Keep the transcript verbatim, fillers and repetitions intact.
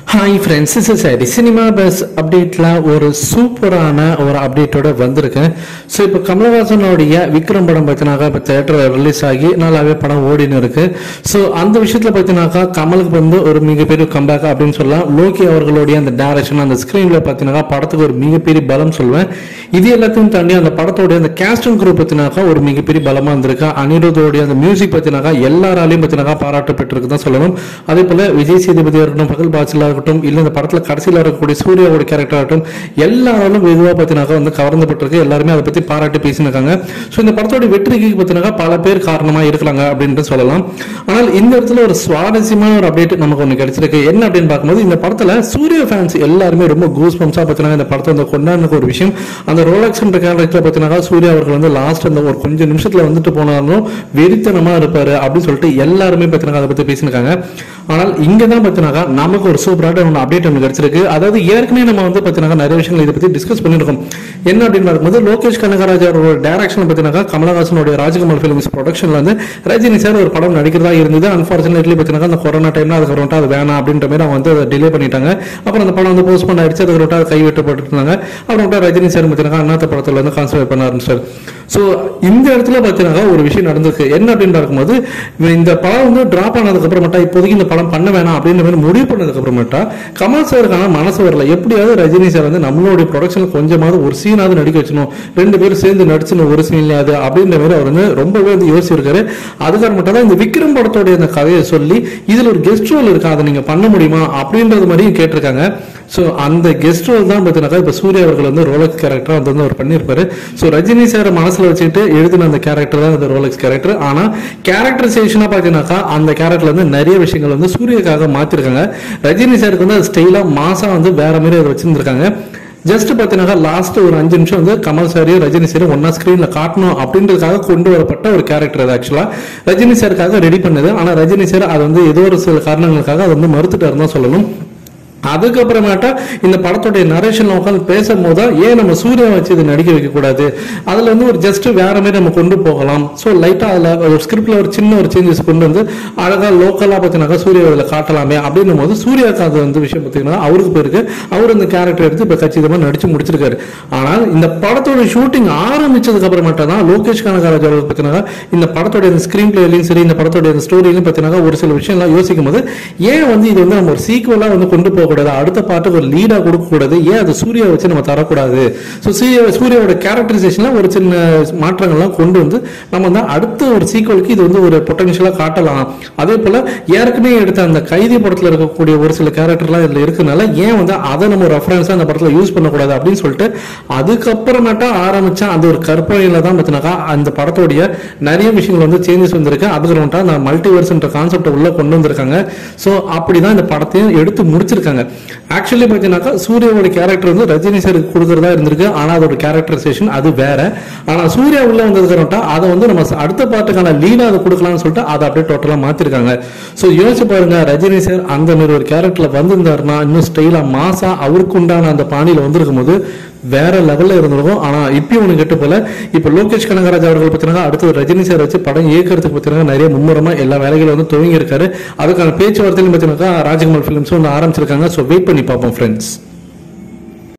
Hi friends, this is Eddie. Cinemabuz update la ஒரு சூப்பரான ஒரு அப்டேட்டோட வந்திருக்கேன். ஸோ இப்போ கமலஹாசனோடைய விக்ரம் படம் பார்த்தீங்கன்னாக்கா இப்போ தேட்டரில் ரிலீஸ் ஆகி நல்லாவே படம் ஓடினு இருக்கு. ஸோ அந்த விஷயத்தில் பார்த்தீங்கன்னாக்கா கமலுக்கு வந்து ஒரு மிகப்பெரிய கம்பேக் அப்படின்னு சொல்லலாம். லோகி அவர்களுடைய அந்த டைரக்ஷன் அந்த ஸ்க்ரீனில் பார்த்தீங்கன்னாக்கா படத்துக்கு ஒரு மிகப்பெரிய பலம் சொல்லுவேன். இது எல்லாத்தையும் தாண்டி அந்த படத்தோடைய அந்த கேஸ்ட் அண்ட் குரூப் பார்த்தீங்கன்னாக்கா ஒரு மிகப்பெரிய பலமாக இருந்திருக்கு. அனிருத்தோடைய அந்த மியூசிக் பார்த்தீங்கன்னாக்கா எல்லாராலையும் பார்த்தீங்கன்னாக்கா பாராட்டப்பட்டிருக்கு தான் சொல்லணும். அதே போல விஜய் சேதுபதியாக இருக்கட்டும், பகல் பாட்சிலாக இருக்கட்டும், இல்ல இந்த படத்துல கடைசியில் இருக்கக்கூடிய சூர்யாவோட கேரக்டர் ஆகட்டும், எல்லாரும் வெகுவா பார்த்தீங்கன்னாக்கா வந்து கவர்ந்துபட்டிருக்கு. எல்லாருமே அதை பத்தி பாராட்டி பேசினாங்க. ஸோ இந்த படத்தோட வெற்றிக்கு பார்த்தீங்கன்னா பல பேர் காரணமா இருக்கலாங்க அப்படின்னு சொல்லலாம். ஆனால் இந்த இடத்துல ஒரு சுவாரஸ்யமான ஒரு அப்டேட் நமக்கு ஒன்று கிடைச்சிருக்கு. என்ன அப்படின்னு பார்க்கும்போது இந்த படத்துல சூர்யா ஃபேன்ஸ் எல்லாருமே ரொம்ப கூஸ் பம்ஸா பார்த்தீங்கன்னா இந்த படத்தை வந்து கொண்டாடுற ஒரு விஷயம். அந்த ரோலக்ஸ் என்ற கேரக்டர் பார்த்தீங்கன்னா சூர்யா அவர்கள் வந்து லாஸ்ட் அந்த ஒரு கொஞ்சம் நிமிஷத்துல வந்துட்டு போனாலும் வெறித்தனமா இருப்பாரு அப்படின்னு சொல்லிட்டு எல்லாருமே பார்த்தீங்கன்னா அதை பத்தி பேசினாங்க. ஆனால் இங்க தான் பார்த்தீங்கன்னா நமக்கு ஒரு சூப்பரான ஒன்று அப்டேட் ஒன்று கிடைச்சிருக்கு. அதாவது ஏற்கனவே நம்ம வந்து பார்த்தீங்கன்னா நிறைய விஷயங்கள் இதை பத்தி டிஸ்கஸ் பண்ணிருக்கோம். என்ன அப்படின்னு பார்க்கும்போது லோகேஷ் கனகராஜ் அவரோட டைரக்ஷன் பார்த்தீங்கன்னா கமலஹாசனுடைய ராஜ்குமார் ஃபிலிம்ஸ் ப்ரொடக்ஷன்ல வந்து ரஜினி சார் ஒரு படம் நடிக்கிறதா இருந்தது. அன்பார்ச்சுனேட்லி பார்த்தீங்கன்னா அந்த கொரோனா டைம்ல அதுக்கப்புறம் அது வேணாம் அப்படின்ற மாதிரி அவங்க வந்து அதை டிலே பண்ணிட்டாங்க. அப்புறம் அந்த படம் வந்து போஸ்ட்போன் ஆயிடுச்சு. அதுக்கப்புறம் அதை கைவிட்டப்பட்டு இருந்தாங்க. அப்புறம் ரஜினி சார் பார்த்தீங்கன்னா அண்ணாத்த படத்துல வந்து கான்சன்ட்ரேட் பண்ண ஆரம்பிச்சார். ஸோ இந்த இடத்துல பார்த்தீங்கன்னா ஒரு விஷயம் நடந்திருக்கு. என்ன அப்படின்னு பார்க்கும்போது இந்த படம் வந்து டிராப் ஆனதுக்கு அப்புறமேட்டா இப்போதைக்கு இந்த படம் பண்ண வேணாம் அப்படின்ற மாதிரி முடிவு பண்ணதுக்கு அப்புறமேட்டா கமல் சாருக்கான மனசு வரல. எப்படியாவது ரஜினி சார் வந்து நம்மளுடைய ப்ரொடக்ஷன் கொஞ்சமாவது ஒரு சீனாவது நடிக்க வச்சணும், ரெண்டு பேரும் சேர்ந்து நடிச்சணும் ஒரு சீன்லையாது அப்படின்ற மாதிரி அவர் வந்து ரொம்பவே வந்து யோசிச்சிருக்காரு. அதுக்காக மட்டும் தான் இந்த விக்ரம் படத்தோடைய அந்த கதையை சொல்லி இதுல ஒரு கெஸ்ட் ரோல் இருக்கு, அதை நீங்க பண்ண முடியுமா அப்படின்றது மாதிரியும் கேட்டிருக்காங்க. ஸோ அந்த கெஸ்ட் ரோல் தான் பார்த்தீங்கன்னா இப்போ சூர்யா அவர்கள் வந்து ரோலக்ஸ் கேரக்டர் வந்து அவர் பண்ணியிருப்பாரு. ஸோ ரஜினி சார் மனசுல வச்சுட்டு எழுதின அந்த கேரக்டர் தான் இந்த ரோலக்ஸ் கேரக்டர். ஆனா கேரக்டரைசேஷனா பார்த்தீங்கன்னாக்கா அந்த கேரக்டர்ல வந்து நிறைய விஷயங்கள் வந்து சூர்யாக்காக மாத்திருக்காங்க. ரஜினி சாருக்கு வந்து ஸ்டைலா மாசா வந்து வேற மாதிரி அதை வச்சிருந்திருக்காங்க. ஜஸ்ட் பார்த்தீங்கன்னா லாஸ்ட் ஒரு அஞ்சு நிமிஷம் வந்து கமல் சாரையும் ரஜினி சாரையும் ஒன்னா ஸ்கிரீன்ல காட்டணும் அப்படின்றதுக்காக கொண்டு வரப்பட்ட ஒரு கேரக்டர் அது. ஆக்சுவலா ரஜினி சாருக்காக ரெடி பண்ணது. ஆனா ரஜினி சார் அது வந்து ஏதோ ஒரு சில காரணங்களுக்காக அதை வந்து மறுத்துட்டாருன்னு தான் சொல்லணும். அதுக்கப்புறமேட்டா இந்த படத்துடைய நரேஷன்ல உட்காந்து பேசும்போது ஏன் நம்ம சூர்யா வச்சு இதை நடிக்க வைக்க கூடாது, அதுல வந்து ஒரு ஜஸ்ட் வேற மாதிரி நம்ம கொண்டு போகலாம். ஸோ லைட்டா அதுல ஒரு ஸ்கிரிப்ட்ல ஒரு சின்ன ஒரு சேஞ்சஸ் கொண்டு வந்து அழகா லோக்கலா பார்த்தீங்கன்னா சூர்யா இதுல காட்டலாமே அப்படின்னும் போது சூர்யாவுக்கு அது வந்து விஷயம் பார்த்தீங்கன்னா அவருக்கு போயிருக்கு. அவர் இந்த கேரக்டர் எடுத்து இப்ப கச்சிதமா நடிச்சு முடிச்சிருக்காரு. ஆனால் இந்த படத்தோட ஷூட்டிங் ஆரம்பிச்சதுக்கு அப்புறமேட்டா தான் லோகேஷ் கனகராஜ் அவர்கள் பார்த்தீங்கன்னா இந்த படத்தோட ஸ்கிரீன் பிளேலையும் சரி இந்த படத்தோட ஸ்டோரியிலும் பார்த்தீங்கன்னா ஒரு சில விஷயம் எல்லாம் யோசிக்கும் போது ஏன் வந்து இது வந்து நம்ம ஒரு சீக்குவலா வந்து கொண்டு போக கூடாது, அடுத்த பாட்டுக்கு ஒரு லீடா கொடுக்க கூடாது, ஏன் அது சூர்யா வச்சு நம்ம தரக்கூடாது. ஸோ சூர்யாவோட கேரக்டரைசேஷன்ல ஒரு சின்ன மாற்றங்கள்லாம் கொண்டு வந்து நம்ம வந்து அடுத்த ஒரு சீக்வலுக்கு இது வந்து ஒரு பொட்டன்ஷியலா காட்டலாம். அதே போல ஏற்கனவே எடுத்த அந்த கைதி படத்துல இருக்கக்கூடிய ஒரு சில கேரக்டர்லாம் இதுல இருக்கனால ஏன் வந்து அதை நம்ம ரெஃபரன்ஸா அந்த படத்துல யூஸ் பண்ணக்கூடாது அப்படின்னு சொல்லிட்டு அதுக்கப்புறமேட்டா ஆரம்பிச்சா அந்த ஒரு கற்பனையில தான் பார்த்தீங்கன்னா அந்த படத்தோடைய நிறைய விஷயங்கள் வந்து சேஞ்சஸ் வந்திருக்கு. அதுக்கப்புறமேட்டா அந்த மல்டிவர்ஸ்ன்ற கான்செப்டை உள்ள கொண்டு வந்திருக்காங்க. ஸோ அப்படிதான் இந்த படத்தையும் எடுத்து முடிச்சிருக்காங்க. ஆக்சுவலி பார்த்தீங்கன்னா சூர்யாவோட கேரக்டர் வந்து ரஜினி சாருக்கு கொடுக்கறதா இருந்திருக்கு. ஆனா அதோட கேரக்டரைசேஷன் அது வேற. ஆனா சூர்யா உள்ள வந்ததுக்கு அதை வந்து நம்ம அடுத்த பாட்டுக்கான லீடா அதை கொடுக்கலாம்னு சொல்லிட்டு அதை அப்படியே டோட்டலா மாத்திருக்காங்க. ஸோ யோசிச்சு பாருங்க, ரஜினி சார் அந்த மாதிரி ஒரு கேரக்டர்ல வந்திருந்தாருன்னா இன்னும் ஸ்டைலா மாசா அவருக்கு உண்டான அந்த பாணியில வந்திருக்கும் போது வேற லெவல்ல இருந்திருக்கும். ஆனா இப்பயும் ஒண்ணு கெட்டு போல இப்ப லோகேஷ் கனகராஜ் அவர்கள் பார்த்தீங்கன்னா அடுத்து ரஜினி சார் வச்சு படம் இயக்கிறதுக்கு பார்த்தீங்கன்னா நிறைய மும்முரமா எல்லா வேலைகளும் வந்து துவங்கி இருக்காரு. அதுக்கான பேச்சுவார்த்தையிலும் பார்த்தீங்கன்னா ராஜ்குமார் ஃபிலிம்ஸ் வந்து ஆரம்பிச்சிருக்காங்க. ஸோ வெயிட் பண்ணி பார்ப்போம் ஃப்ரெண்ட்ஸ்.